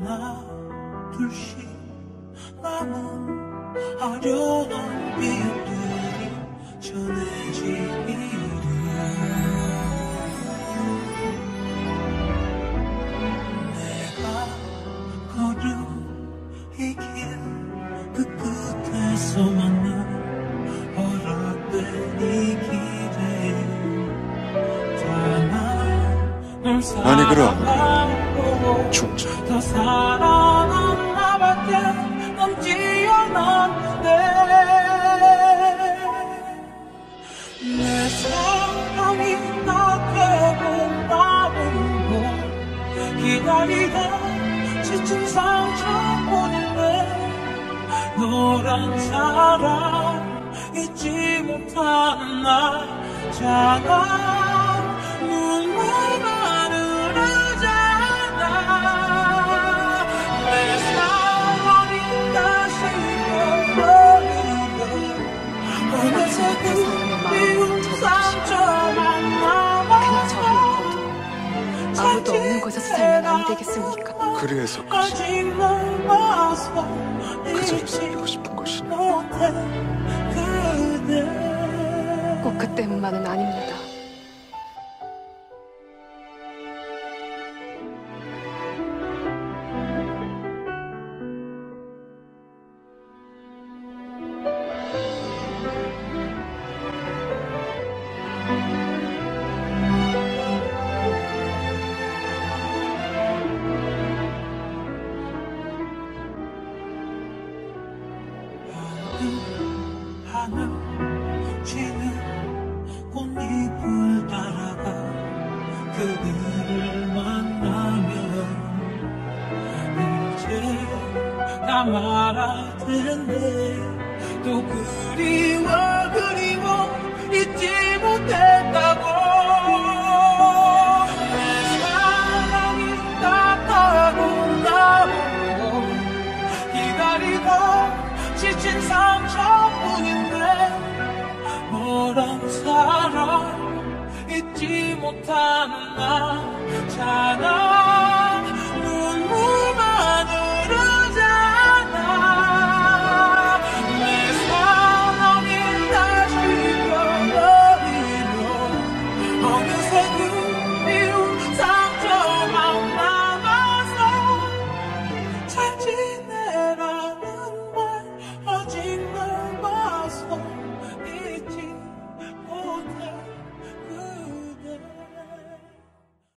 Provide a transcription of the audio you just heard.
하나 둘씩 남은 화려한 비유들이 전해지기를 내가 걸은 이 길 그 끝에서 만난 허락된 이 길에 다만 널 아니 그럼 죽자 더 사랑한 나밖에 남지 않았는데 내 사랑이 다 되고 남은 걸 기다리다 지친 상처뿐인데 너란 사람 잊지 못하는 나잖아 눈물만 흐르잖아 내 사랑이 다시 떠오르고 어느새 그 미운 상처만 남아서 아무도 없는 곳에서 살면 안 되겠습니까? 그래서까지 그 자리에 살고 싶은 것이냐? 꼭 그 때문만은 아닙니다. 하늘 지는 꽃잎을 따라가 그들을 만나면 이제 다 말할 텐데 또 그리워 잊지 못했다